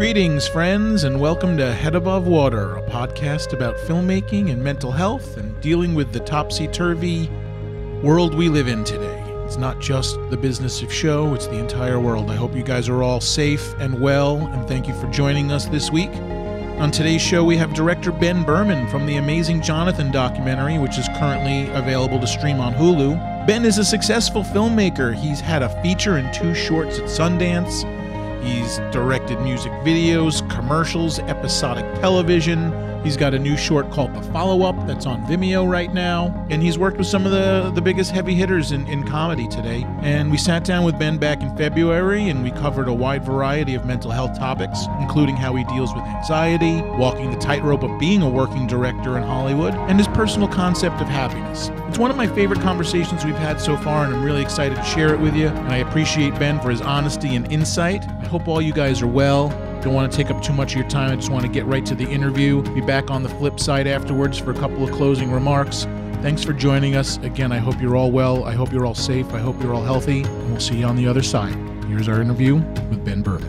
Greetings, friends, and welcome to Head Above Water, a podcast about filmmaking and mental health and dealing with the topsy-turvy world we live in today. It's not just the business of show, it's the entire world. I hope you guys are all safe and well, and thank you for joining us this week. On today's show, we have director Ben Berman from the Amazing Johnathan Documentary, which is currently available to stream on Hulu. Ben is a successful filmmaker. He's had a feature and 2 shorts at Sundance. He's directed music videos, commercials, episodic television. He's got a new short called The Follow-Up that's on Vimeo right now. And he's worked with some of the biggest heavy hitters in comedy today. And we sat down with Ben back in February and we covered a wide variety of mental health topics, including how he deals with anxiety, walking the tightrope of being a working director in Hollywood, and his personal concept of happiness. It's one of my favorite conversations we've had so far, and I'm really excited to share it with you. And I appreciate Ben for his honesty and insight. I hope all you guys are well. Don't want to take up too much of your time. I just want to get right to the interview. Be back on the flip side afterwards for a couple of closing remarks. Thanks for joining us. Again, I hope you're all well. I hope you're all safe. I hope you're all healthy. And we'll see you on the other side. Here's our interview with Ben Berman.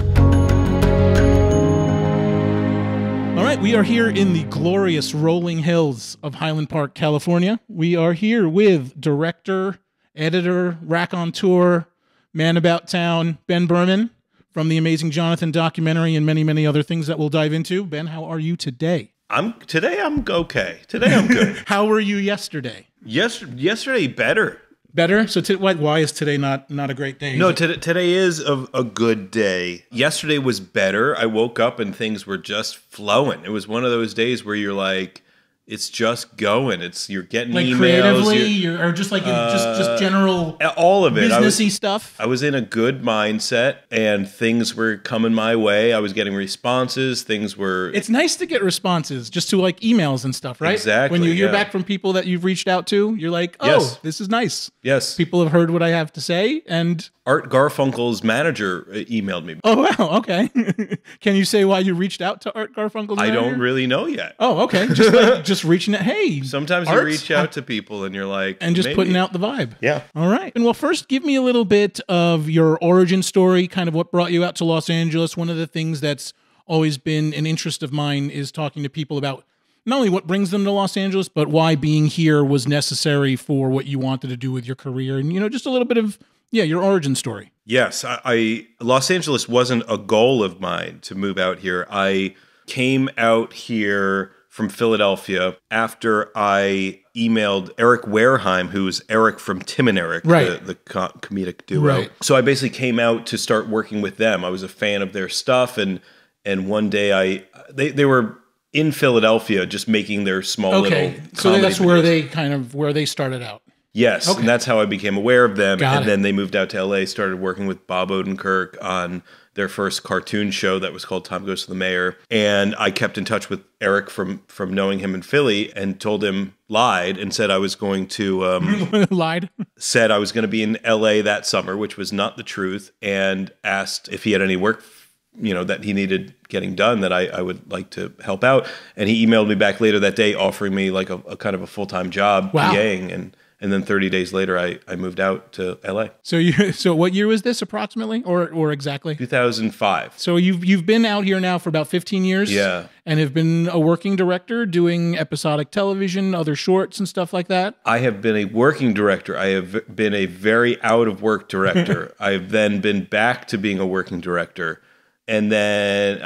All right, we are here in the glorious rolling hills of Highland Park, California. We are here with director, editor, raconteur, man about town, Ben Berman, from the Amazing Johnathan Documentary and many, many other things that we'll dive into. Ben, how are you today? I'm okay. Today I'm good. How were you yesterday? Yesterday better. Better? So why is today not a great day? No, today is a good day. Yesterday was better. I woke up and things were just flowing. It was one of those days where you're like, it's just going. You're getting like emails, creatively, or just like just general, all of it, businessy stuff. I was in a good mindset, and things were coming my way. I was getting responses. Things were. It's nice to get responses, just to like emails and stuff, right? Exactly. When you hear back from people that you've reached out to, you're like, oh, yes, this is nice. Yes, people have heard what I have to say, and Art Garfunkel's manager emailed me. Oh wow, okay. Can you say why you reached out to Art Garfunkel's manager? I don't really know yet. Oh, okay. Just reaching out. Hey, sometimes you reach out to people and you're like, and just putting out the vibe. Yeah. All right. And well, first, give me a little bit of your origin story, kind of what brought you out to Los Angeles. One of the things that's always been an interest of mine is talking to people about not only what brings them to Los Angeles, but why being here was necessary for what you wanted to do with your career. And, just a little bit of, your origin story. Yes. Los Angeles wasn't a goal of mine to move out here. I came out here from Philadelphia after I emailed Eric Wareheim, who's Eric from Tim and Eric, right, the comedic duo. Right. So I basically came out to start working with them. I was a fan of their stuff, and one day they were in Philadelphia just making their small little so that's videos. where they started out. Yes, and that's how I became aware of them. Got it. Then they moved out to LA, started working with Bob Odenkirk on their first cartoon show that was called Tom Goes to the Mayor. And I kept in touch with Eric from knowing him in Philly and told him, lied, and said I was going to... said I was going to be in LA that summer, which was not the truth, and asked if he had any work that he needed getting done that I would like to help out. And he emailed me back later that day offering me like a kind of a full-time job, wow, PAing, and then 30 days later, I moved out to LA. So what year was this approximately, or exactly? 2005. So you've been out here now for about 15 years? Yeah. And have been a working director doing episodic television, other shorts and stuff like that? I have been a working director. I have been a very out-of-work director. I've then been back to being a working director. And then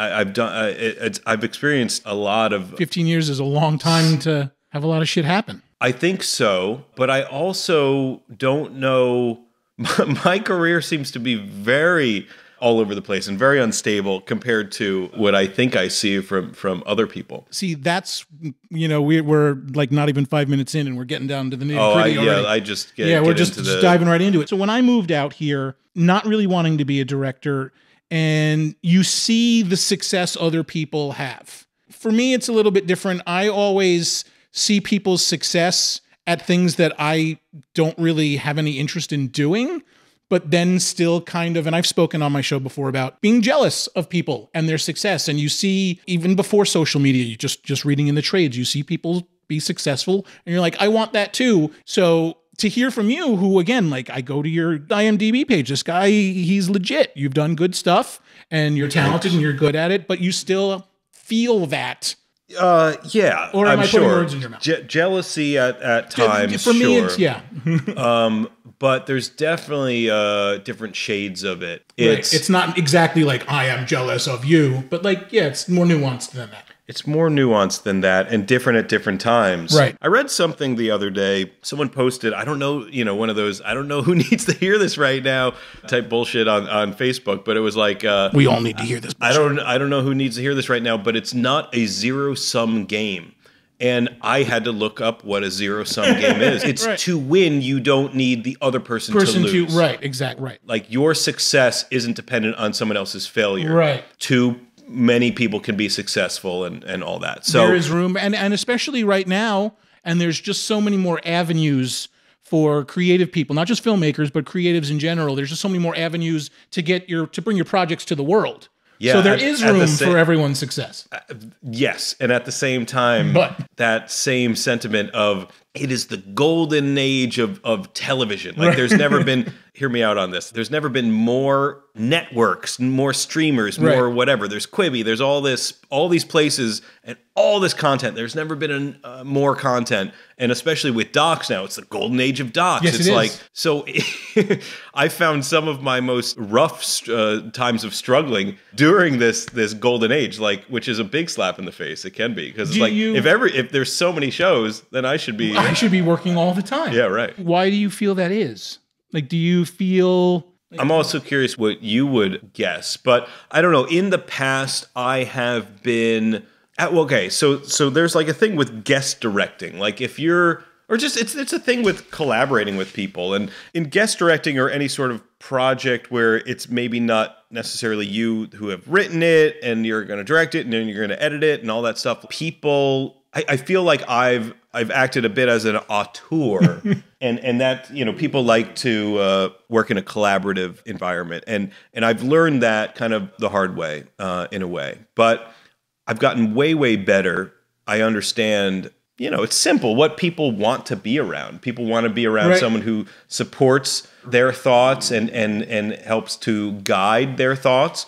I've experienced a lot of... 15 years is a long time to have a lot of shit happen. I think so, but I also don't know. My career seems to be very all over the place and very unstable compared to what I think I see from other people. See, that's, we're like not even 5 minutes in and we're getting down to the nitty-gritty already. I just we're just diving right into it. So when I moved out here, not really wanting to be a director, and you see the success other people have. For me, it's a little bit different. I always see people's success at things that I don't really have any interest in doing, but then still kind of, and I've spoken on my show before about being jealous of people and their success. And you see, even before social media, you just reading in the trades, you see people be successful and you're like, I want that too. So to hear from you, who, again, like, I go to your IMDb page. This guy, he's legit. You've done good stuff, and you're talented, and you're good at it, but you still feel that. Yeah, or am I putting words in your mouth? Jealousy at times. For me, it's but there's definitely different shades of it. It's not exactly like I am jealous of you, but like, yeah, it's more nuanced than that. It's more nuanced than that and different at different times. Right. I read something the other day. Someone posted, I don't know, one of those, I don't know who needs to hear this right now type bullshit on Facebook, but it was like, we all need to hear this bullshit. I don't know who needs to hear this right now, but it's not a zero-sum game. And I had to look up what a zero-sum game is. It's right. To win, you don't need the other person to lose. Right, exactly, right. Like, your success isn't dependent on someone else's failure. Right. Many people can be successful and all that. So there is room, and especially right now, and there's just so many more avenues for creative people, not just filmmakers, but creatives in general. There's just so many more avenues to bring your projects to the world. Yeah, so there is room for everyone's success. Yes, and at the same time, that same sentiment of it is the golden age of television. Like, there's never been, hear me out on this, there's never been more networks, more streamers, more whatever. There's Quibi, there's all these places and all this content. There's never been more content, and especially with docs now, it's the golden age of docs. Yes, it's like, so I found some of my most rough times of struggling during this golden age, like, which is a big slap in the face. It can be, because it's like, if there's so many shows, then I should be working all the time. Yeah, right. Why do you feel that is? Like, do you feel... I'm also curious what you would guess, but I don't know. In the past, I have been... Okay, so there's like a thing with guest directing. Like, if you're... Or just, it's a thing with collaborating with people. And in guest directing or any sort of project where it's maybe not necessarily you who have written it and you're going to direct it and then you're going to edit it and all that stuff, people... I feel like I've acted a bit as an auteur, and that, people like to work in a collaborative environment, and I've learned that kind of the hard way, in a way. But I've gotten way better. I understand, it's simple what people want to be around. People want to be around someone who supports their thoughts and helps to guide their thoughts,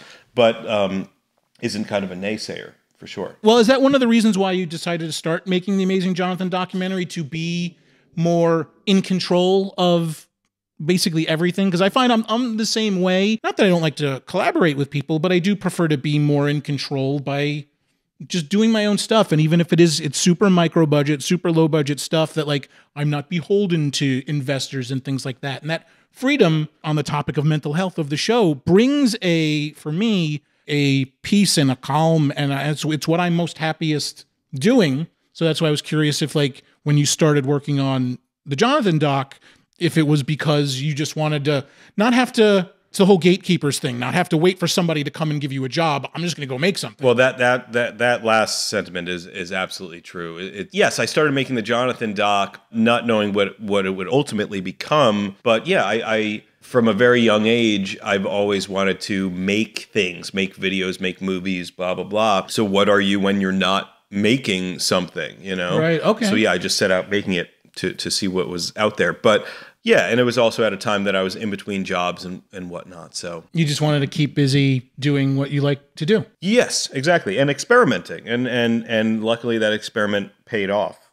but isn't kind of a naysayer. For sure. Well, is that one of the reasons why you decided to start making the Amazing Johnathan documentary, to be more in control of basically everything? Because I find I'm the same way. Not that I don't like to collaborate with people, but I do prefer to be more in control by just doing my own stuff. And even if it's super micro budget, super low budget stuff, that like I'm not beholden to investors and things like that. And that freedom, on the topic of mental health of the show, brings for me, a peace and a calm, and it's what I'm most happiest doing. So that's why I was curious if, like, when you started working on the Johnathan doc, if it was because you just wanted to not have to, it's the whole gatekeepers thing, not have to wait for somebody to come and give you a job. I'm just going to go make something. Well, that last sentiment is absolutely true. Yes, I started making the Johnathan doc not knowing what it would ultimately become, but yeah, I from a very young age, I've always wanted to make things, make videos, make movies, blah, blah, blah. So what are you when you're not making something, Right, okay. So yeah, I just set out making it to see what was out there. But yeah, and it was also at a time that I was in between jobs and whatnot. So you just wanted to keep busy doing what you like to do. Yes, exactly. And experimenting. And luckily that experiment paid off.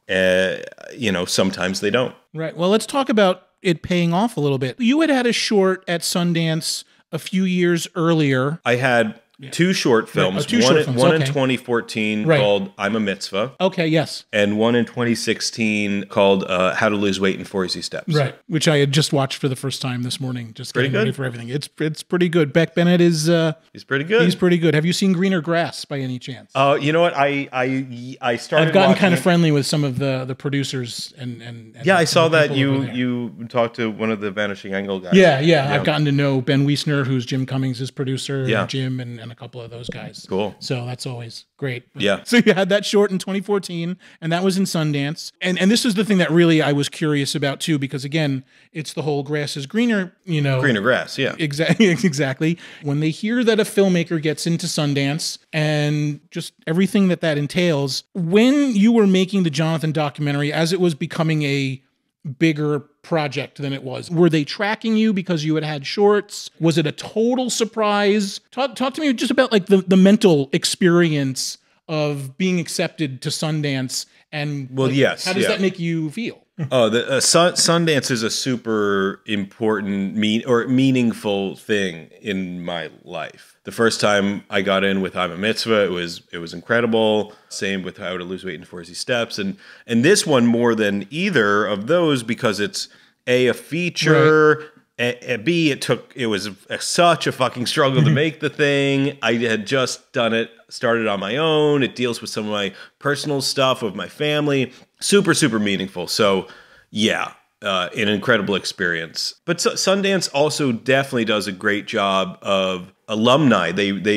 Sometimes they don't. Right. Well, let's talk about it paying off a little bit. You had a short at Sundance a few years earlier. I had two short films. One in 2014 called I'm a Mitzvah. Okay, yes. And one in 2016 called How to Lose Weight in 4 Easy Steps. Right, which I had just watched for the first time this morning. Just pretty getting good. Ready for everything. It's pretty good. Beck Bennett is... he's pretty good. He's pretty good. Have you seen Greener Grass by any chance? You know what? I started I've gotten kind of friendly with some of the producers and yeah, I saw that you talked to one of the Vanishing Angle guys. Yeah. I've gotten to know Ben Wiesner, who's Jim Cummings' producer, Jim, and a couple of those guys. Cool. So that's always great. Yeah. So you had that short in 2014, and that was in Sundance. And this is the thing that really I was curious about too, because again, it's the whole grass is greener, Greener grass, yeah. Exactly. When they hear that a filmmaker gets into Sundance and just everything that entails, when you were making the Johnathan documentary, as it was becoming a bigger project than it was? Were they tracking you because you had shorts? Was it a total surprise? Talk to me just about like the mental experience of being accepted to Sundance, and well, like, yes, how does that make you feel? Oh, the Sundance is a super important, meaningful thing in my life. The first time I got in with I'm a Mitzvah, it was incredible. Same with How to Lose Weight in 4 Easy Steps, and this one more than either of those because it's a feature. Right. B, it was such a fucking struggle to make the thing. I had just started on my own. It deals with some of my personal stuff with my family. Super, super meaningful. So, yeah, an incredible experience. But Sundance also definitely does a great job of alumni.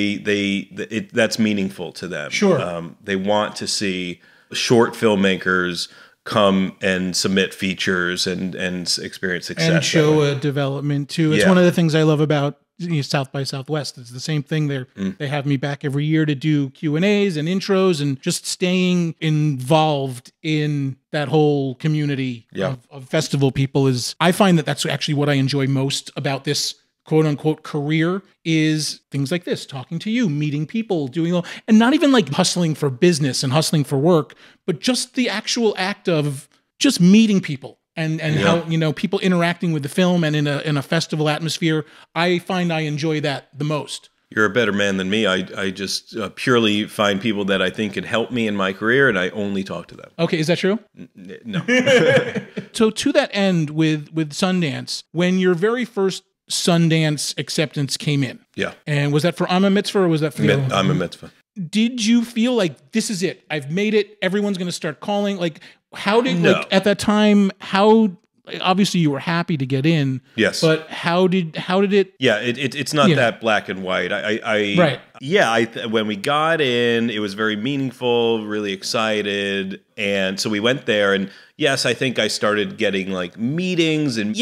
That's meaningful to them. Sure. They want to see short filmmakers come and submit features and experience success. And show a development too. It's one of the things I love about South by Southwest. It's the same thing there. They have me back every year to do Q&As and intros and just staying involved in that whole community of festival people I find that's actually what I enjoy most about this quote unquote career is things like this, talking to you, meeting people, and not even like hustling for business and hustling for work, but just the actual act of just meeting people and how, people interacting with the film and in a festival atmosphere. I find I enjoy that the most. You're a better man than me. I just purely find people that I think can help me in my career, and I only talk to them. Okay, is that true? No. So to that end with Sundance, when your very first Sundance acceptance came in. Yeah. And was that for I'm a Mitzvah or was that for I'm a Mitzvah. Did you feel like this is it? I've made it. Everyone's going to start calling. Like, how did at that time? Obviously you were happy to get in. Yes. But how did it? Yeah. It's not that black and white. Right. Yeah. When we got in, it was very meaningful. Really excited, and so we went there and. Yes, I think I started getting like meetings and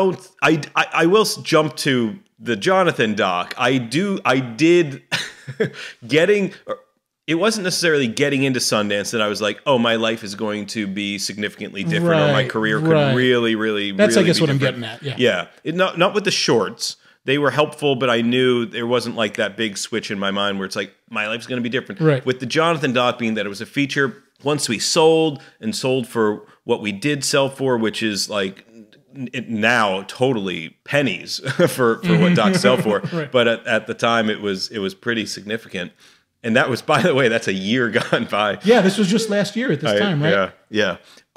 I will jump to the Johnathan doc. I did it wasn't necessarily getting into Sundance that I was like, oh, my life is going to be significantly different or my career could really That's really I guess what different. I'm getting at. Yeah. Not with the shorts. They were helpful, but I knew there wasn't like that big switch in my mind where it's like my life's going to be different. Right. With the Johnathan doc being that it was a feature, once we sold for what we did sell for, which is like now totally pennies for what docs sell for. Right. But at the time it was pretty significant. And that was, by the way, that's a year gone by. Yeah, this was just last year at this time, right? Yeah.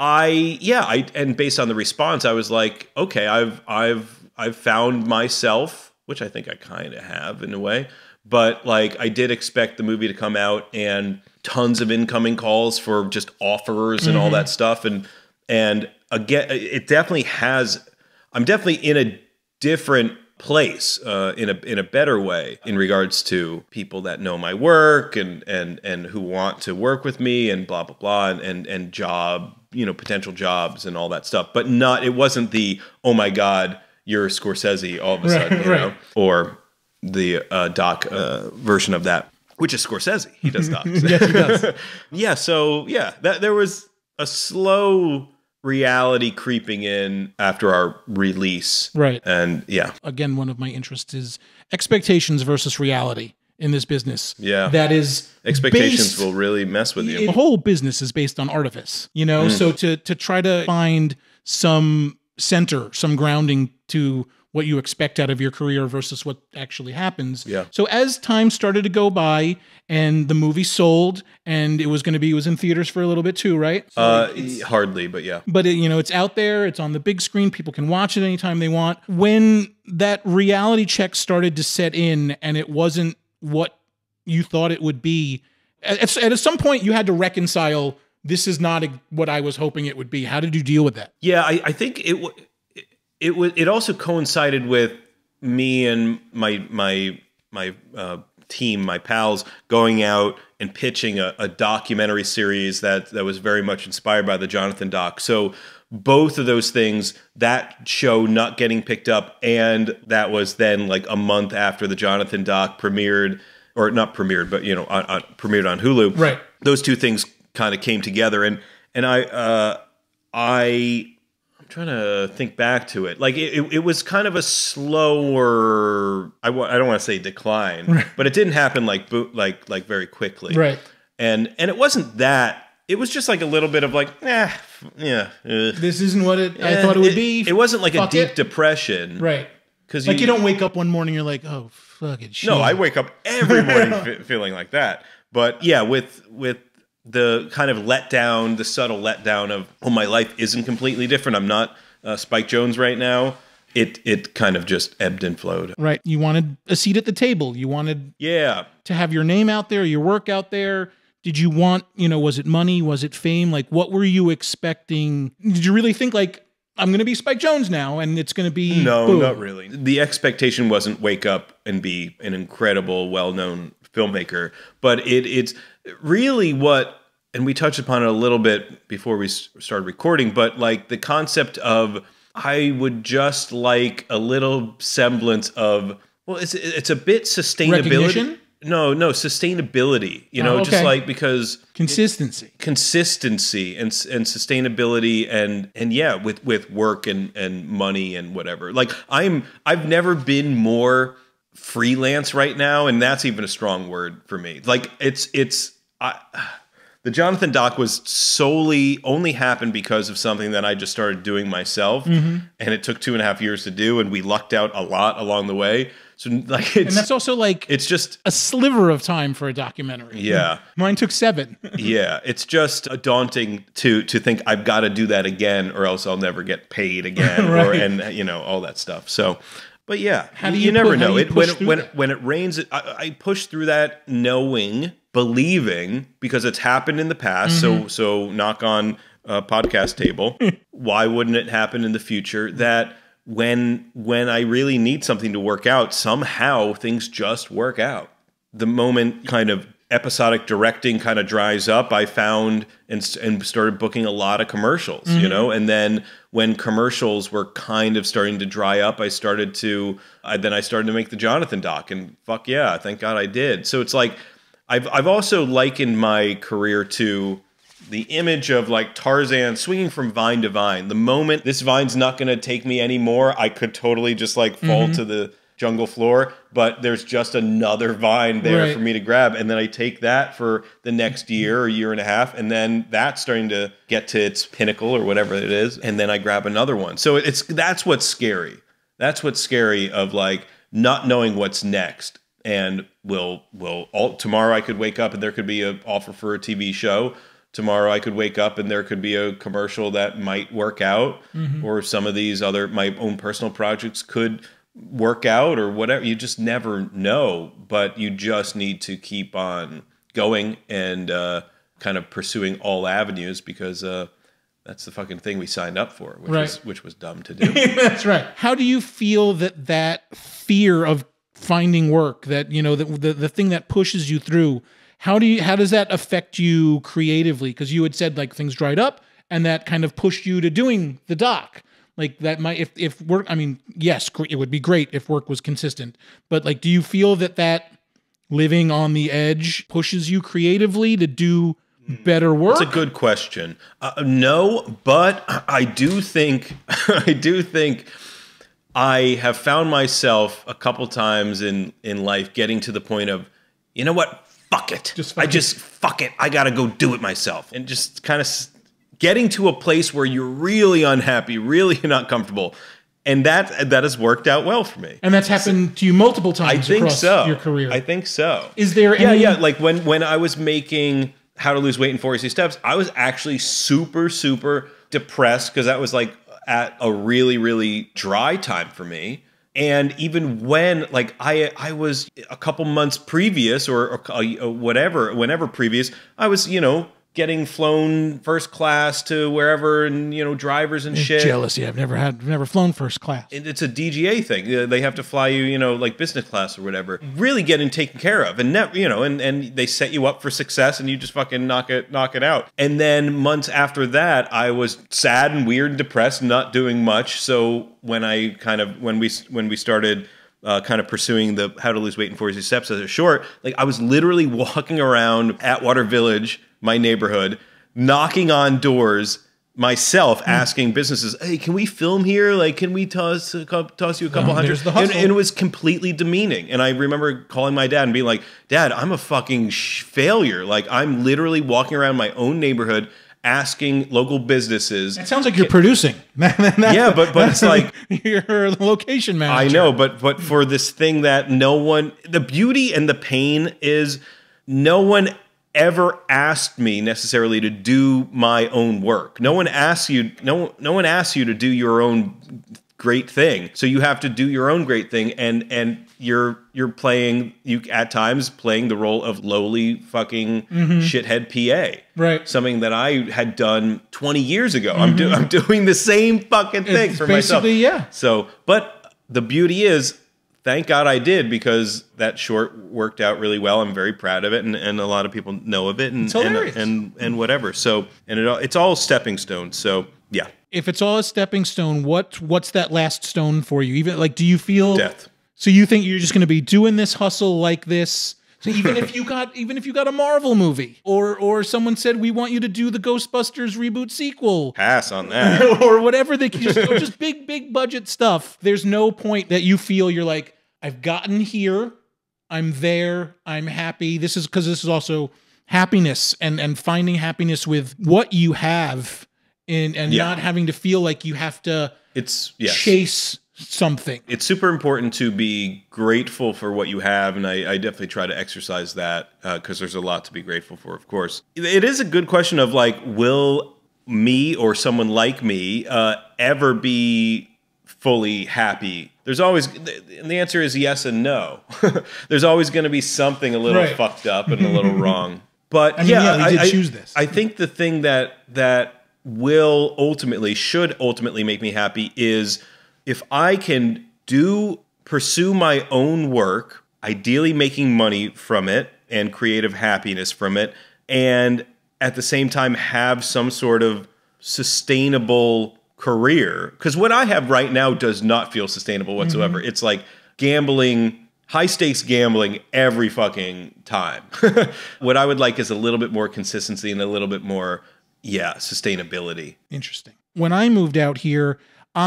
And based on the response, I was like, okay, I've found myself, which I think I kind of have in a way. But like, I did expect the movie to come out and tons of incoming calls for just offers and all that stuff. And again, it definitely has. I'm definitely in a different place, in a better way in regards to people that know my work and who want to work with me and blah blah blah and job, potential jobs and all that stuff. But it wasn't the oh my God, you're Scorsese all of a sudden, or the doc version of that, which is Scorsese. He does docs. Yes, he does. Yeah. So there was a slow reality creeping in after our release. Right. And again, one of my interests is expectations versus reality in this business. Yeah. That is expectations will really mess with you. The whole business is based on artifice, so to try to find some center, some grounding to what you expect out of your career versus what actually happens. Yeah. So as time started to go by and the movie sold and it was in theaters for a little bit too, right? So hardly, but yeah. But it's out there, it's on the big screen, people can watch it anytime they want. When that reality check started to set in and it wasn't what you thought it would be, at some point you had to reconcile, this is not what I was hoping it would be. How did you deal with that? Yeah, I think it also coincided with me and my team, my pals, going out and pitching a documentary series that was very much inspired by the Johnathan doc. So both of those things, that show not getting picked up, and that was then like a month after the Johnathan doc premiered, or not premiered, but premiered on Hulu. Right. Those two things kind of came together, and I trying to think back to it. Like it was kind of a slower, I don't want to say decline, right, but it didn't happen like very quickly. Right. And it wasn't that. It was just like a little bit of like, this isn't what I thought it would be. It wasn't like a deep depression. Right. Because like you don't wake up one morning, you're like, oh, fucking shit. No, I wake up every morning feeling like that. But yeah, with the kind of letdown, the subtle letdown of, oh, my life isn't completely different. I'm not Spike Jonze right now. It kind of just ebbed and flowed. Right. You wanted a seat at the table. You wanted to have your name out there, your work out there. Did you want, was it money? Was it fame? Like, what were you expecting? Did you really think like, I'm going to be Spike Jonze now and it's going to be... No, boom? Not really. The expectation wasn't wake up and be an incredible, well-known filmmaker, but it's really what, and we touched upon it a little bit before we started recording, but like the concept of, I would just like a little semblance of, well, it's a bit sustainability. Recognition? No, sustainability, just like, because consistency and sustainability and yeah, with work and money and whatever. Like I've never been more freelance right now, and that's even a strong word for me. Like the Johnathan doc was solely only happened because of something that I just started doing myself, and it took 2.5 years to do, and we lucked out a lot along the way. So like, and that's also like, it's just a sliver of time for a documentary. Yeah, mine took 7. Yeah, it's just daunting to think I've got to do that again, or else I'll never get paid again, right, and all that stuff. So. But yeah, how do you never know. When it rains, I push through that knowing, believing, because it's happened in the past. So knock on a podcast table. Why wouldn't it happen in the future? That when I really need something to work out, somehow things just work out. The moment kind of episodic directing kind of dries up, I found and started booking a lot of commercials, and then when commercials were kind of starting to dry up, I started to make the Johnathan doc, and fuck yeah, thank God I did. So it's like, I've also likened my career to the image of like Tarzan swinging from vine to vine. The moment this vine's not going to take me anymore, I could totally just like fall to the jungle floor, but there's just another vine there for me to grab, and then I take that for the next year or year and a half, and then that's starting to get to its pinnacle or whatever it is, and then I grab another one. So that's what's scary. That's what's scary of like not knowing what's next. And tomorrow I could wake up and there could be an offer for a TV show. Tomorrow I could wake up and there could be a commercial that might work out, or some of these my own personal projects could work out or whatever. You just never know, but you just need to keep on going and kind of pursuing all avenues, because that's the fucking thing we signed up for, which was dumb to do. That's right. How do you feel that fear of finding work, that the thing that pushes you through, how does that affect you creatively? Because you had said like things dried up, and that kind of pushed you to doing the doc. Like that might, if work, I mean, yes, it would be great if work was consistent, but like, do you feel that living on the edge pushes you creatively to do better work? That's a good question. No, but I do think, I have found myself a couple times in life getting to the point of, you know what? Fuck it. Fuck it. I got to go do it myself. And just kind of getting to a place where you're really unhappy, really not comfortable. And that has worked out well for me. And that's happened to you multiple times across your career. I think so. Is there any... Yeah. Like when I was making How to Lose Weight in 40 Steps, I was actually super, super depressed, because that was like at a really, really dry time for me. And even when like I was a couple months previous or whenever previous, I was, getting flown first class to wherever, and drivers and shit. Jealousy. I've never flown first class. It's a DGA thing. They have to fly you, like business class or whatever. Really getting taken care of, and and they set you up for success, and you just fucking knock it out. And then months after that, I was sad and weird and depressed, not doing much. So when we started kind of pursuing the How to Lose Weight in 40 Steps as a short, like I was literally walking around Atwater Village, my neighborhood, knocking on doors, myself asking businesses, hey, can we film here? Like, can we toss you a couple hundred? And it was completely demeaning. And I remember calling my dad and being like, Dad, I'm a fucking failure. Like, I'm literally walking around my own neighborhood asking local businesses. It sounds like you're producing. Yeah, but it's like you're a location manager. I know, but for this thing that the beauty and the pain is no one ever asked me necessarily to do my own work. No one asks you to do your own great thing. So you have to do your own great thing, and you're at times playing the role of lowly fucking shithead PA. Right. Something that I had done 20 years ago. I'm doing the same fucking thing for myself. Basically, yeah. So, but the beauty is, thank God I did, because that short worked out really well. I'm very proud of it, and a lot of people know of it, and whatever. So, and it's all stepping stones. So, yeah. If it's all a stepping stone, what's that last stone for you? Even like, do you feel death? So you think you're just going to be doing this hustle like this? So even if you got a Marvel movie, or someone said we want you to do the Ghostbusters reboot sequel, pass on that, or whatever, just big budget stuff. There's no point that you feel you're like, I've gotten here, I'm there, I'm happy. This is also happiness and finding happiness with what you have, and not having to feel like you have to chase something. It's super important to be grateful for what you have, and I definitely try to exercise that, because there's a lot to be grateful for, of course. It is a good question of like, will me or someone like me ever be fully happy? There's always, and the answer is yes and no. There's always going to be something a little fucked up and a little wrong. But we did choose this. I think the thing that should ultimately make me happy is if I can pursue my own work, ideally making money from it and creative happiness from it, and at the same time have some sort of sustainable career. Because what I have right now does not feel sustainable whatsoever. It's like gambling, high stakes gambling every fucking time. What I would like is a little bit more consistency and a little bit more, sustainability. Interesting. When I moved out here,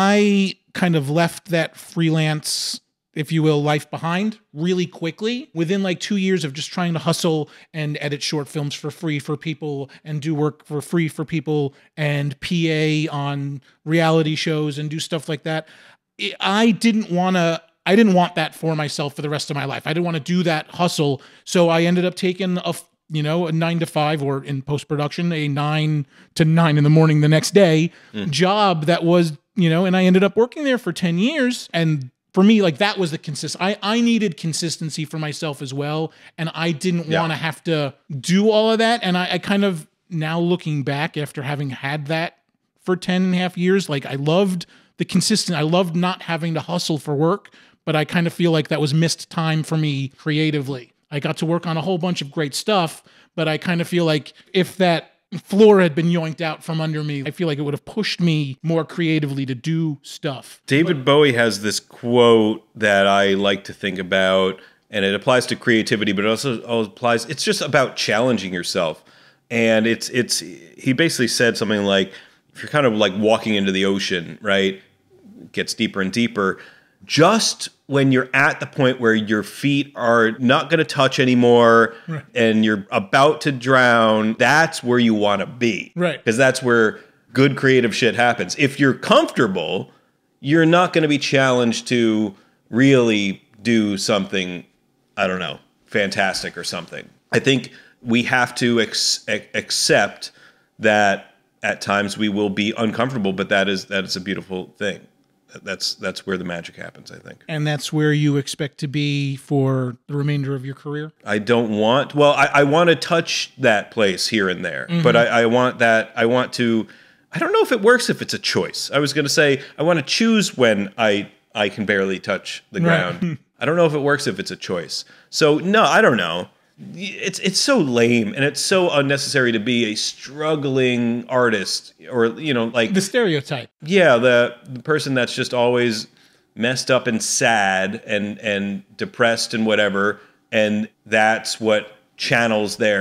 I kind of left that freelance, if you will, life behind really quickly. Within like 2 years of just trying to hustle and edit short films for free for people and do work for free for people and PA on reality shows and do stuff like that, I didn't want that for myself for the rest of my life. I didn't want to do that hustle. So I ended up taking a 9 to 5, or in post-production, a 9 to 9 in the morning the next day job that was, and I ended up working there for 10 years. And for me, like, that was the I needed consistency for myself as well. And I didn't want to have to do all of that. And I kind of, now looking back after having had that for 10 and a half years, like, I loved I loved not having to hustle for work, but I kind of feel like that was missed time for me creatively. I got to work on a whole bunch of great stuff, but I kind of feel like if that floor had been yoinked out from under me, I feel like it would have pushed me more creatively to do stuff. David Bowie has this quote that I like to think about, and it applies to creativity, but it also applies, it's just about challenging yourself. And he basically said something like, if you're kind of like walking into the ocean, right, it gets deeper and deeper, just when you're at the point where your feet are not going to touch anymore, right, and you're about to drown, that's where you want to be. Right. Because that's where good creative shit happens. If you're comfortable, you're not going to be challenged to really do something, I don't know, fantastic or something. I think we have to accept that at times we will be uncomfortable, but that is a beautiful thing. That's where the magic happens, I think. And that's where you expect to be for the remainder of your career? I don't want, well, I want to touch that place here and there, but I want that, I don't know if it works if it's a choice. I was going to say, I want to choose when I can barely touch the ground. Right. I don't know if it works if it's a choice. So, no, I don't know. It's so lame, and it's so unnecessary to be a struggling artist, or, like the stereotype. Yeah, the person that's just always messed up and sad and depressed and whatever, and that's what channels their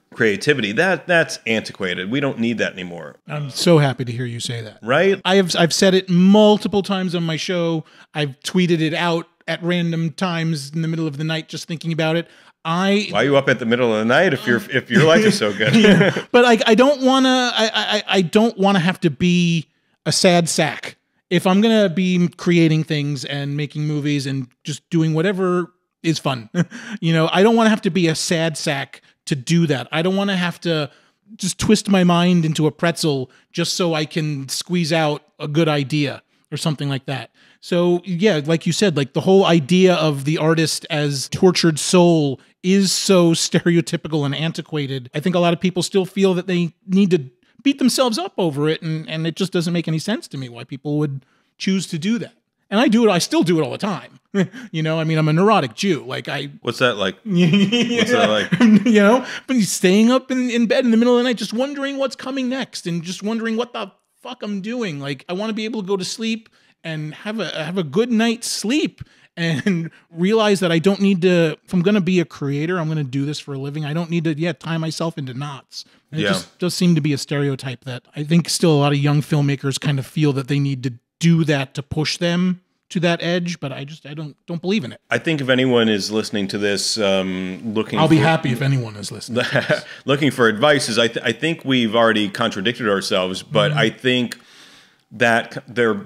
creativity. That's antiquated. We don't need that anymore. I'm so happy to hear you say that. Right? I've said it multiple times on my show. I've tweeted it out at random times in the middle of the night, just thinking about it. Why are you up at the middle of the night if your life is so good? Yeah. But I don't want to. I don't want to have to be a sad sack. If I'm gonna be creating things and making movies and just doing whatever is fun, I don't want to have to be a sad sack to do that. I don't want to have to just twist my mind into a pretzel just so I can squeeze out a good idea or something like that. So yeah, like you said, like the whole idea of the artist as tortured soul is so stereotypical and antiquated. I think a lot of people still feel that they need to beat themselves up over it, and it just doesn't make any sense to me why people would choose to do that. And I still do it all the time. I'm a neurotic Jew. What's that like? What's that like? But staying up in bed in the middle of the night, just wondering what's coming next and just wondering what the fuck I'm doing. Like, I want to be able to go to sleep and have a good night's sleep and realize that I don't need to, if I'm going to be a creator, I'm going to do this for a living. I don't need to, tie myself into knots. And it just does seem to be a stereotype that I think still a lot of young filmmakers kind of feel that they need to do that to push them to that edge, but I don't believe in it. I think if anyone is listening to this, I'll be happy if anyone is listening to this. Looking for advice, I think we've already contradicted ourselves, but I think that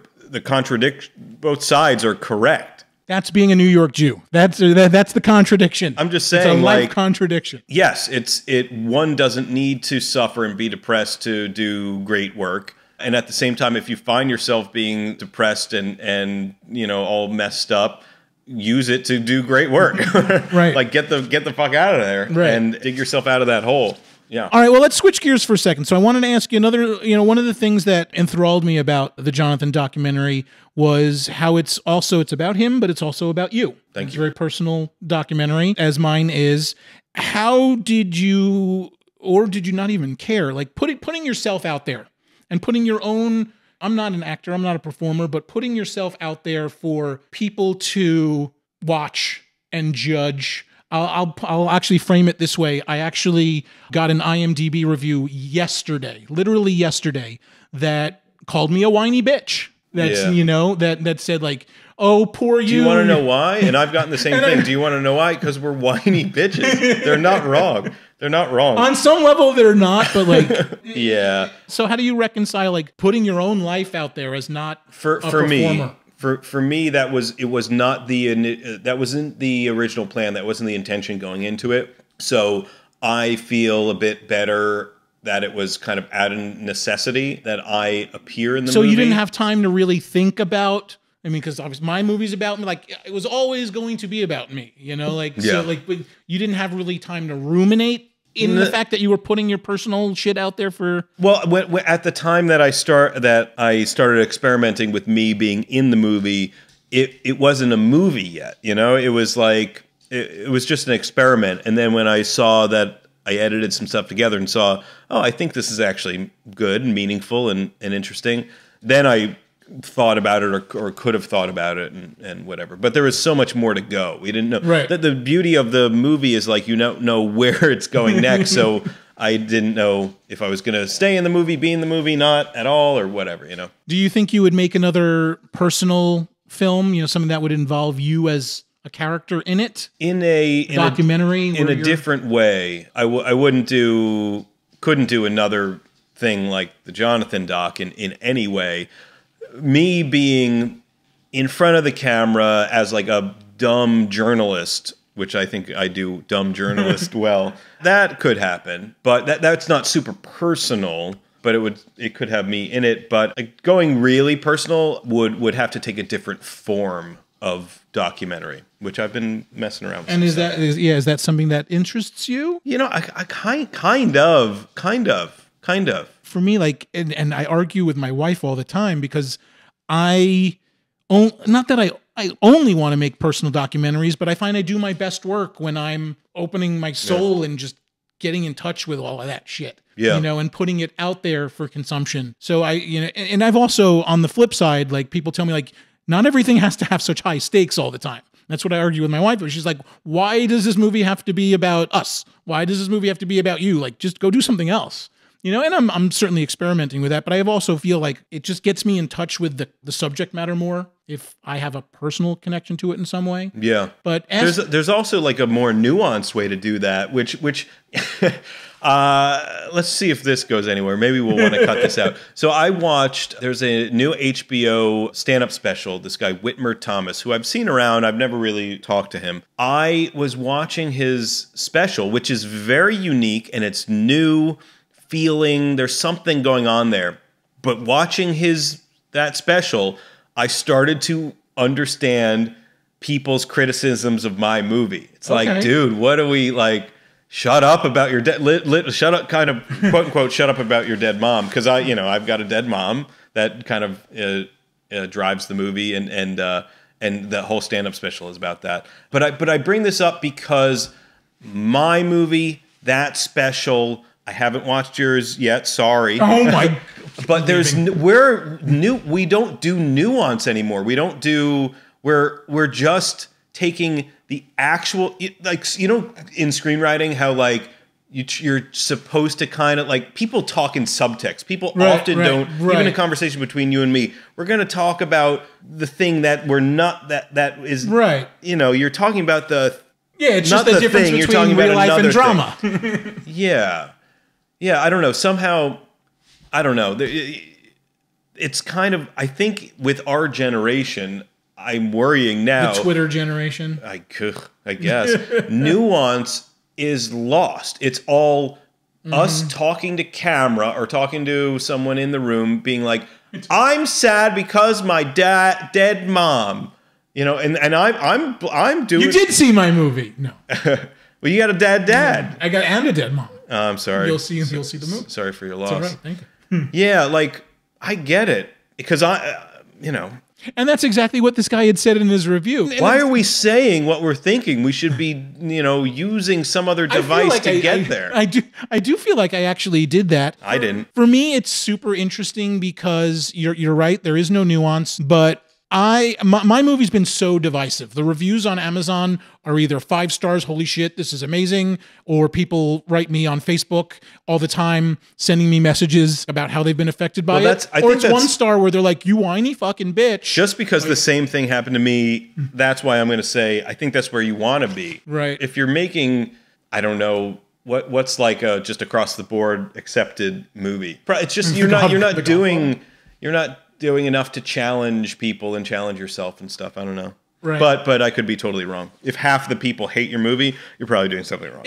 both sides are correct. That's being a New York Jew. That's the contradiction. I'm just saying, it's a life contradiction. Yes, one doesn't need to suffer and be depressed to do great work. And at the same time, if you find yourself being depressed and all messed up, use it to do great work. Right. Like get the fuck out of there and dig yourself out of that hole. Yeah. All right, well, let's switch gears for a second. So I wanted to ask you another, one of the things that enthralled me about the Johnathan documentary was how it's about him, but it's also about you. Thank you. It's a very personal documentary, as mine is. How did you, or did you not even care, like putting yourself out there and putting your own, I'm not an actor, I'm not a performer, but putting yourself out there for people to watch and judge. I'll actually frame it this way. I actually got an IMDb review literally yesterday, that called me a whiny bitch. That's, that said like, oh, poor you. Do you want to know why? And I've gotten the same thing. Do you want to know why? Because we're whiny bitches. They're not wrong. They're not wrong. On some level, they're not, but like... Yeah. So how do you reconcile like putting your own life out there as not a performer? For me, that wasn't the original plan. That wasn't the intention going into it. So I feel a bit better that it was kind of out of necessity that I appear in the movie. So you didn't have time to really think about, because obviously my movie's about me. Like, it was always going to be about me, but you didn't have really time to ruminate in the fact that you were putting your personal shit out there for... Well, at the time that I started experimenting with me being in the movie, it wasn't a movie yet, It was like, it was just an experiment. And then when I saw that I edited some stuff together and saw, oh, I think this is actually good and meaningful and interesting, then I thought about it or could have thought about it and whatever. But there was so much more to go. We didn't know. Right. The beauty of the movie is like you don't know where it's going next. So I didn't know if I was going to stay in the movie, be in the movie, not at all, or whatever, Do you think you would make another personal film, something that would involve you as a character in it? In a documentary? In a different way. I couldn't do another thing like the Johnathan doc in any way. Me being in front of the camera as like a dumb journalist, which I think I do dumb journalist well, that could happen. But that's not super personal, but it could have me in it. But going really personal would have to take a different form of documentary, which I've been messing around with. And is that something that interests you? I kind of. For me, like, and I argue with my wife all the time because I only want to make personal documentaries, but I find I do my best work when I'm opening my soul and just getting in touch with all of that shit, and putting it out there for consumption. So and I've also, on the flip side, like, people tell me like, not everything has to have such high stakes all the time. That's what I argue with my wife. She's like, why does this movie have to be about us? Why does this movie have to be about you? Like, just go do something else. And I'm certainly experimenting with that, but I also feel like it just gets me in touch with the subject matter more if I have a personal connection to it in some way. Yeah. But there's also like a more nuanced way to do that, which let's see if this goes anywhere. Maybe we'll want to cut this out. So there's a new HBO stand-up special, this guy Whitmer Thomas, who I've seen around. I've never really talked to him. I was watching his special, which is very unique and it's new feeling. There's something going on there. But watching that special, I started to understand people's criticisms of my movie. It's like, dude, what do we like? Shut up about your shut up, kind of quote unquote, shut up about your dead mom. Because I've got a dead mom that kind of drives the movie, and the whole stand-up special is about that. But I bring this up because my movie, that special, I haven't watched yours yet. Sorry. Oh my! But we don't do nuance anymore. We don't do. We're just taking the actual, like, in screenwriting, how like you're supposed to kind of like, people talk in subtext. People often don't. Even a conversation between you and me, we're going to talk about the thing that we're not. That is right. You're talking about the. Yeah, it's just the difference between you're talking real about life and drama. Yeah. Yeah, I don't know. Somehow, I don't know. It's kind of, I think with our generation, I'm worrying now. The Twitter generation? I guess. Nuance is lost. It's all us talking to camera or talking to someone in the room being like, I'm sad because my dead mom. And I'm doing. You did see my movie. No. Well, you got a dad. I got and a dead mom. I'm sorry. You'll see the movie. Sorry for your loss. It's all right. Thank you. Yeah, like I get it because And that's exactly what this guy had said in his review. Why are we saying what we're thinking? We should be, using some other device to get there. I do feel like I actually did that. I didn't. For me, it's super interesting because you're right. There is no nuance, but my movie's been so divisive. The reviews on Amazon are either 5 stars, holy shit, this is amazing, or people write me on Facebook all the time sending me messages about how they've been affected by it. Or it's 1 star where they're like, you whiny fucking bitch. Just because the same thing happened to me, that's why I'm going to say I think that's where you want to be. Right. If you're making, I don't know, what's like a just across the board accepted movie. It's just you're not doing enough to challenge people and challenge yourself and stuff. I don't know. Right. But I could be totally wrong. If half the people hate your movie, you're probably doing something wrong.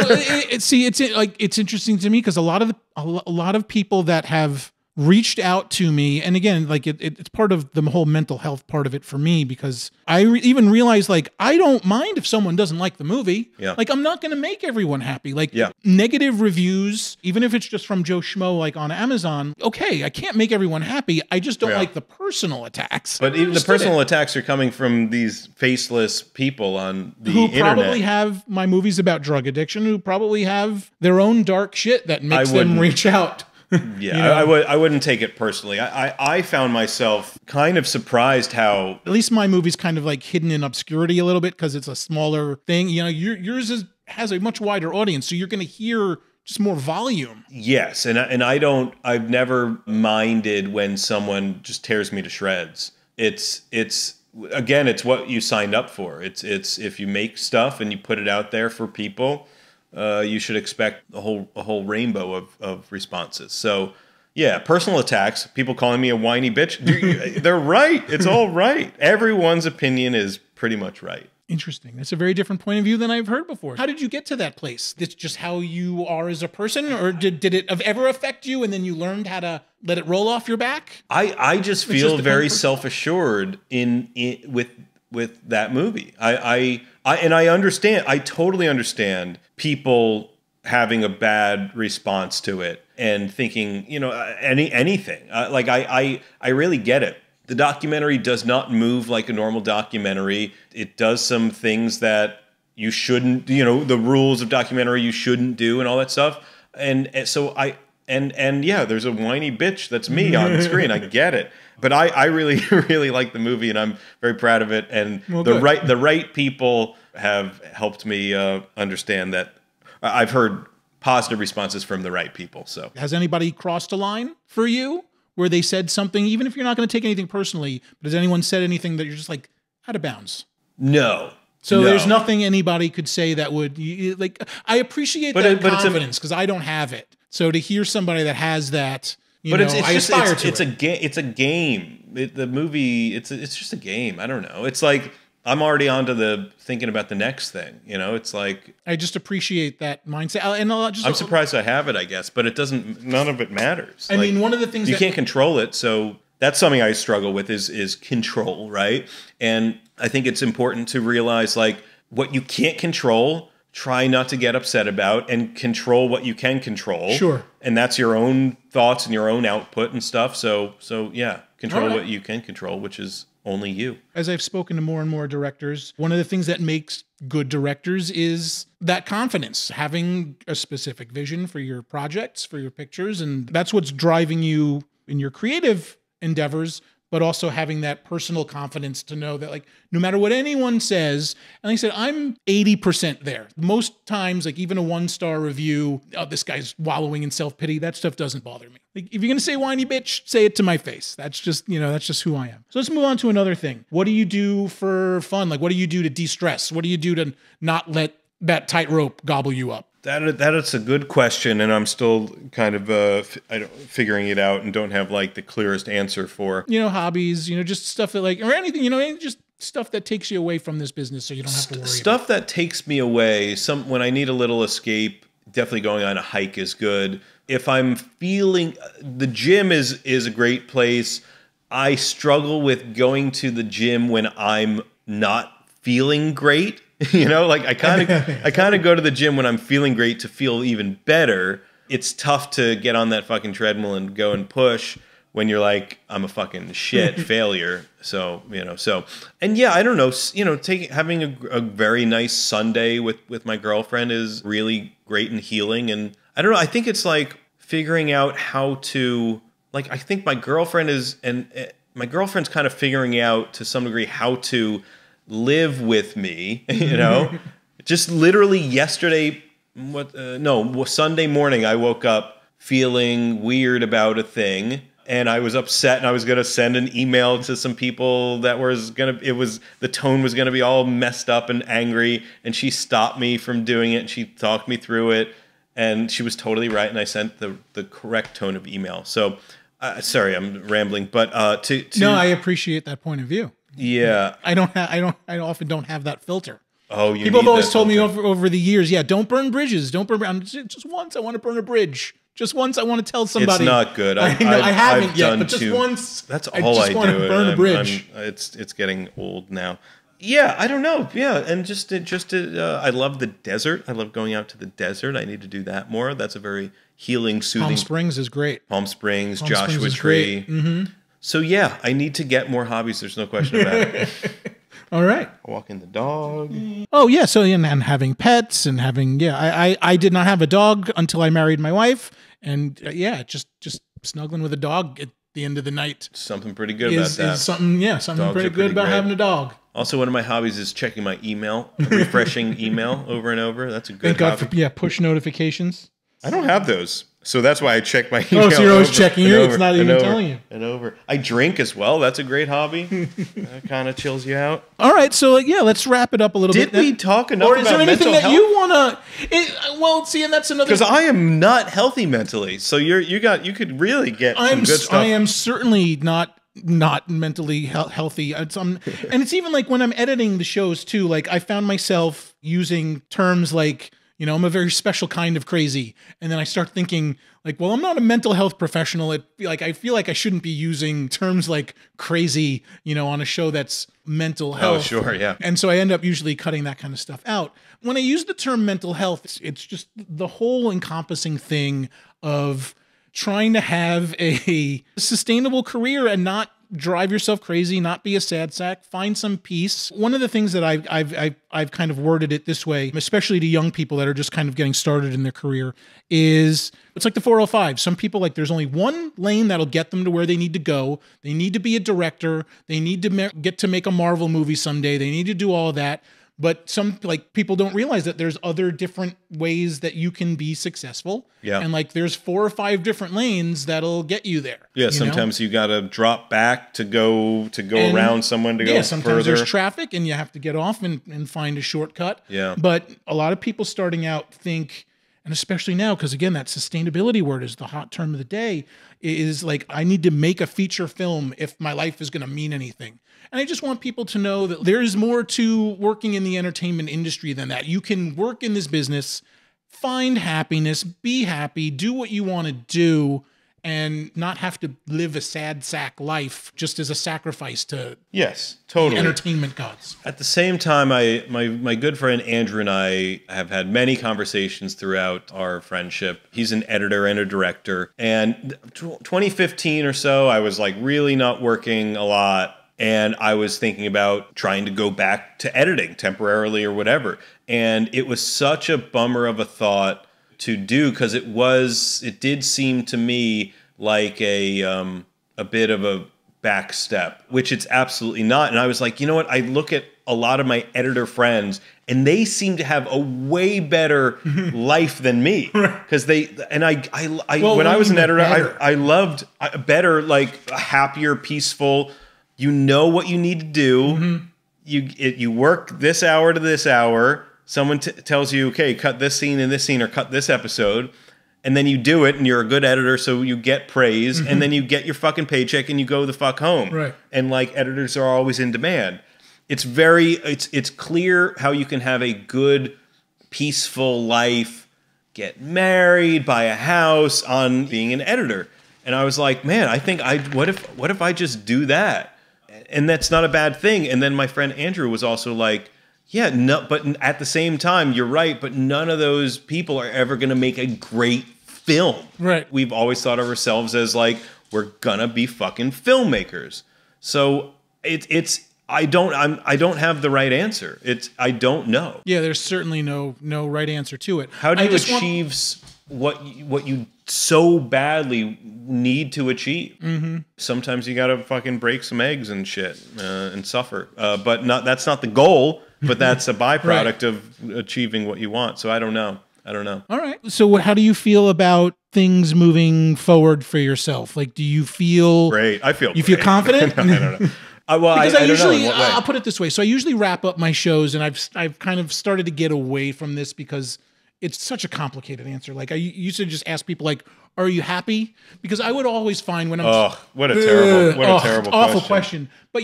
It's interesting to me because a lot of people that have reached out to me, and again, like it's part of the whole mental health part of it for me, because I even realized, like, I don't mind if someone doesn't like the movie. Yeah. Like, I'm not going to make everyone happy. Like, negative reviews, even if it's just from Joe Schmo, like on Amazon, okay, I can't make everyone happy. I just don't like the personal attacks. But even the personal attacks are coming from these faceless people on the internet. Who probably have my movies about drug addiction, who probably have their own dark shit that makes them reach out. Yeah, I wouldn't take it personally. I found myself kind of surprised how... At least my movie's kind of like hidden in obscurity a little bit because it's a smaller thing. Yours has a much wider audience, so you're going to hear just more volume. Yes, and I've never minded when someone just tears me to shreds. It's again, it's what you signed up for. It's if you make stuff and you put it out there for people... you should expect a whole rainbow of responses. So, yeah, personal attacks, people calling me a whiny bitch, they're right. It's all right. Everyone's opinion is pretty much right. Interesting. That's a very different point of view than I've heard before. How did you get to that place? It's just how you are as a person, or did it ever affect you and then you learned how to let it roll off your back? I just feel very self-assured with that movie. I understand. I totally understand people having a bad response to it and thinking, anything. I really get it. The documentary does not move like a normal documentary. It does some things that you shouldn't, the rules of documentary you shouldn't do and all that stuff. And so And yeah, there's a whiny bitch that's me on the screen. I get it. But I really, really like the movie, and I'm very proud of it. And the right people have helped me understand that. I've heard positive responses from the right people. So has anybody crossed a line for you where they said something, even if you're not going to take anything personally, but has anyone said anything that you're just like out of bounds? No. So there's nothing anybody could say that would like. I appreciate that confidence because I don't have it. So to hear somebody that has that, I aspire to it. It's a game. The movie, it's just a game. I don't know. It's like I'm already onto the thinking about the next thing. It's like I just appreciate that mindset. And I'm surprised I have it, I guess, but it doesn't. None of it matters. I mean, one of the things you can't control it, so that's something I struggle with is control, right? And I think it's important to realize like what you can't control, try not to get upset about, and control what you can control. Sure. And that's your own thoughts and your own output and stuff. So yeah, control what you can control, which is only you. As I've spoken to more and more directors, one of the things that makes good directors is that confidence, having a specific vision for your projects, for your pictures. And that's what's driving you in your creative endeavors, but also having that personal confidence to know that like, no matter what anyone says, and like I said, I'm 80% there. Most times, like even a 1-star review, oh, this guy's wallowing in self-pity, that stuff doesn't bother me. Like, if you're going to say whiny bitch, say it to my face. That's just, that's just who I am. So let's move on to another thing. What do you do for fun? Like, what do you do to de-stress? What do you do to not let that tightrope gobble you up? That is a good question, and I'm still kind of figuring it out and don't have like the clearest answer for. Hobbies, just stuff that like, or anything, just stuff that takes you away from this business so you don't have to worry stuff that takes me away. When I need a little escape, definitely going on a hike is good. If I'm feeling, the gym is a great place. I struggle with going to the gym when I'm not feeling great. Like I kind of go to the gym when I'm feeling great to feel even better. It's tough to get on that fucking treadmill and go and push when you're like, I'm a fucking shit failure. So, and yeah, I don't know, having a very nice Sunday with my girlfriend is really great and healing. And I don't know, I think it's like figuring out how to, like, I think my girlfriend's kind of figuring out to some degree how to live with me, just literally yesterday, Sunday morning, I woke up feeling weird about a thing, and I was upset, and I was going to send an email to some people that the tone was going to be all messed up and angry, and she stopped me from doing it, and she talked me through it, and she was totally right, and I sent the correct tone of email. So, sorry, I'm rambling, but no, I appreciate that point of view. Yeah, I often don't have that filter. Oh, people have always told me over the years, don't burn bridges. Don't burn. Just once, I want to burn a bridge. Just once, I want to tell somebody. It's not good. I haven't yet, but just once. That's all I do. Want to burn a bridge. It's getting old now. Yeah, I don't know. Yeah, and I love the desert. I love going out to the desert. I need to do that more. That's a very healing, soothing. Palm Springs is great. Palm Springs, Joshua Tree. Mm-hmm. So yeah, I need to get more hobbies. There's no question about it. All right. Walking the dog. Oh yeah, so and having pets and having I did not have a dog until I married my wife, and just snuggling with a dog at the end of the night. Something pretty good about that. Is something pretty good about having a dog. Also, one of my hobbies is checking my email, refreshing email over and over. That's a good hobby. Thank God for push notifications. I don't have those. So that's why I check my email. Oh, so you're always checking it? It's not even telling you. And over. I drink as well. That's a great hobby. That kind of chills you out. All right. So, let's wrap it up a little bit. Did we talk enough about mental health? Or is there anything that you want to... Well, see, and that's another... Because I am not healthy mentally. So you could really get some good stuff. I am certainly not mentally healthy. And it's even like when I'm editing the shows too, like I found myself using terms like, I'm a very special kind of crazy. And then I start thinking like, well, I'm not a mental health professional. I feel like I shouldn't be using terms like crazy, on a show that's mental health. Oh, sure. Yeah. And so I end up usually cutting that kind of stuff out. When I use the term mental health, it's just the whole encompassing thing of trying to have a sustainable career and not drive yourself crazy, not be a sad sack, find some peace. One of the things that I've kind of worded it this way, especially to young people that are just kind of getting started in their career, is it's like the 405. Some people, like, there's only one lane that'll get them to where they need to go. They need to be a director. They need to get to make a Marvel movie someday. They need to do all of that. But some, like, people don't realize that there's other different ways that you can be successful. Yeah. And, like, there's 4 or 5 different lanes that'll get you there. Yeah, sometimes you got to drop back to go around someone to go further. Yeah, sometimes there's traffic and you have to get off and find a shortcut. Yeah. But a lot of people starting out think, and especially now, because again, that sustainability word is the hot term of the day, is like, I need to make a feature film if my life is going to mean anything. And I just want people to know that there is more to working in the entertainment industry than that. You can work in this business, find happiness, be happy, do what you want to do, and not have to live a sad sack life just as a sacrifice to the entertainment gods. At the same time, my good friend Andrew and I have had many conversations throughout our friendship. He's an editor and a director. And 2015 or so, I was like really not working a lot. And I was thinking about trying to go back to editing temporarily or whatever. And it was such a bummer of a thought to do, because it did seem to me like a bit of a back step, which it's absolutely not. And I was like, you know what? I look at a lot of my editor friends and they seem to have a way better life than me. Because when I was an editor, I loved better, like happier, peaceful. You know what you need to do. Mm-hmm. You work this hour to this hour. Someone tells you, okay, cut this scene and this scene, or cut this episode. And then you do it, and you're a good editor, so you get praise. Mm-hmm. And then you get your fucking paycheck, and you go the fuck home. Right. And like, editors are always in demand. It's clear how you can have a good, peaceful life, get married, buy a house on being an editor. And I was like, man, I think what if I just do that? And that's not a bad thing. And then my friend Andrew was also like, yeah, no, but at the same time, you're right, but none of those people are ever going to make a great film. Right. We've always thought of ourselves as like, we're going to be fucking filmmakers. So I don't have the right answer. I don't know. Yeah, there's certainly no right answer to it. How do you achieve what you so badly need to achieve? Mm-hmm. Sometimes you gotta fucking break some eggs and shit and suffer. But that's not the goal. But that's a byproduct of achieving what you want. So I don't know. All right. So how do you feel about things moving forward for yourself? Like, do you feel great? I feel. You feel confident? I don't know. Well, because I usually, don't know in what way. I'll put it this way. So I usually wrap up my shows, and I've kind of started to get away from this because it's such a complicated answer. Like, I used to just ask people, like, are you happy? Because I would always find when I'm what a terrible awful question. But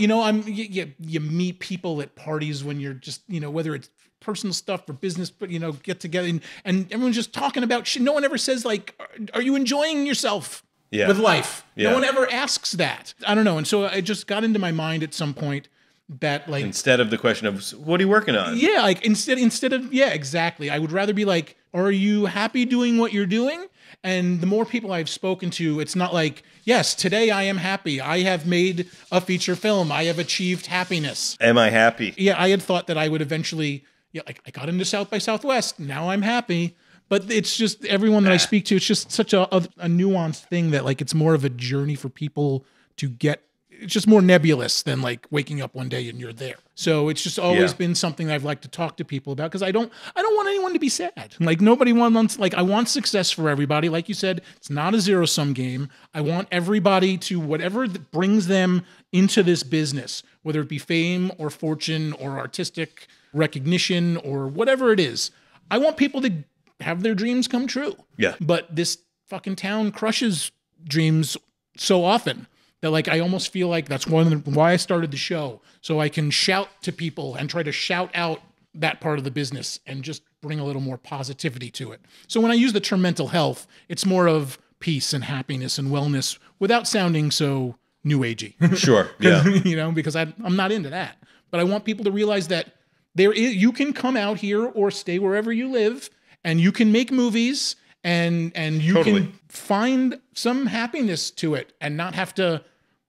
you meet people at parties when you're just, whether it's personal stuff or business, but get together and everyone's just talking about shit. No one ever says, like, are you enjoying yourself with life? Yeah. No one ever asks that. I don't know. And so it just got into my mind at some point that, like, instead of the question of what are you working on? Yeah, like instead of exactly. I would rather be like, are you happy doing what you're doing? And the more people I've spoken to, it's not like, yes, today I am happy. I have made a feature film. I have achieved happiness. Am I happy? Yeah, I had thought that I would eventually, like, I got into South by Southwest. Now I'm happy. But it's just everyone that I speak to, it's just such a nuanced thing that, like, it's more of a journey for people to get. It's just more nebulous than like waking up one day and you're there. So it's just always been something I've liked to talk to people about, because I don't want anyone to be sad. Like, nobody wants, like, I want success for everybody. Like you said, it's not a zero-sum game. I want everybody to, whatever brings them into this business, whether it be fame or fortune or artistic recognition or whatever it is. I want people to have their dreams come true. Yeah. But this fucking town crushes dreams so often that, like, I almost feel like that's why I started the show, so I can shout to people and try to shout out that part of the business and just bring a little more positivity to it. So when I use the term mental health, it's more of peace and happiness and wellness without sounding so new agey. Sure. Yeah. Because I'm not into that. But I want people to realize that you can come out here or stay wherever you live, and you can make movies, and you can find some happiness to it and not have to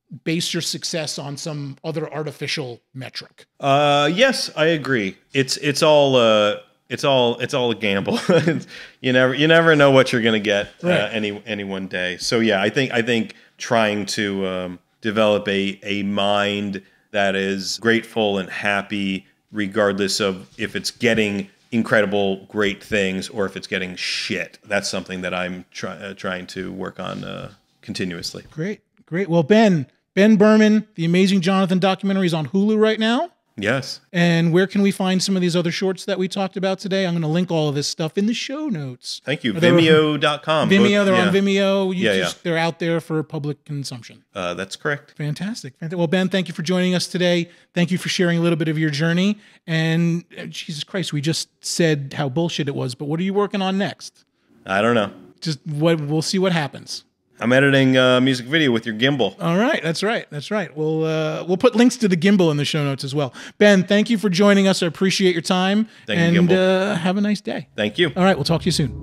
base your success on some other artificial metric. Yes, I agree. It's all a gamble. you never know what you're going to get any one day. So yeah, I think trying to develop a mind that is grateful and happy, regardless of if it's getting incredible, great things or if it's getting shit. That's something that I'm trying to work on continuously. Great. Well, Ben Berman, The Amazing Johnathan Documentary is on Hulu right now. Yes. And where can we find some of these other shorts that we talked about today? I'm going to link all of this stuff in the show notes. Thank you. Vimeo.com. Vimeo, they're on Vimeo. They're out there for public consumption. That's correct. Fantastic. Well, Ben, thank you for joining us today. Thank you for sharing a little bit of your journey. And Jesus Christ, we just said how bullshit it was, but what are you working on next? I don't know. We'll see what happens. I'm editing a music video with your gimbal. All right, that's right. We'll put links to the gimbal in the show notes as well. Ben, thank you for joining us. I appreciate your time. Thank you, gimbal. Have a nice day. Thank you. All right, we'll talk to you soon.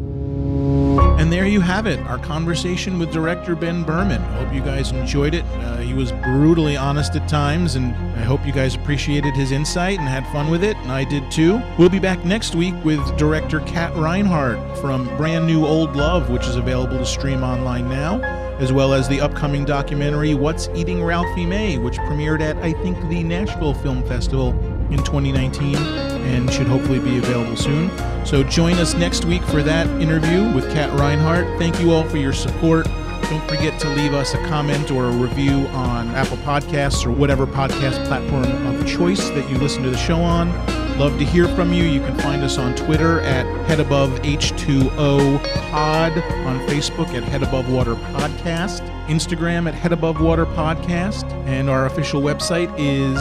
And there you have it, our conversation with director Ben Berman. I hope you guys enjoyed it. He was brutally honest at times, and I hope you guys appreciated his insight and had fun with it, and I did too. We'll be back next week with director Kat Reinhardt from brand new Old Love, which is available to stream online now, as well as the upcoming documentary What's Eating Ralphie May, which premiered at, I think, the Nashville Film Festival in 2019 and should hopefully be available soon. So join us next week for that interview with Kat Reinhardt. Thank you all for your support. Don't forget to leave us a comment or a review on Apple Podcasts or whatever podcast platform of choice that you listen to the show on. Love to hear from you. You can find us on Twitter at HeadAboveH2O Pod, on Facebook at Head Above Water Podcast, Instagram at Head Above Water Podcast, and our official website is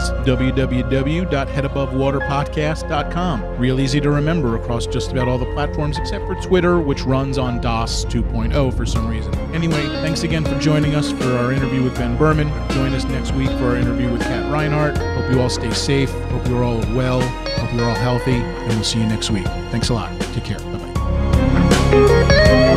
www.headabovewaterpodcast.com. Real easy to remember across just about all the platforms except for Twitter, which runs on DOS 2.0 for some reason. Anyway, thanks again for joining us for our interview with Ben Berman. Join us next week for our interview with Kat Reinhardt. Hope you all stay safe. Hope you're all well. Hope you're all healthy. And we'll see you next week. Thanks a lot. Take care. Bye-bye.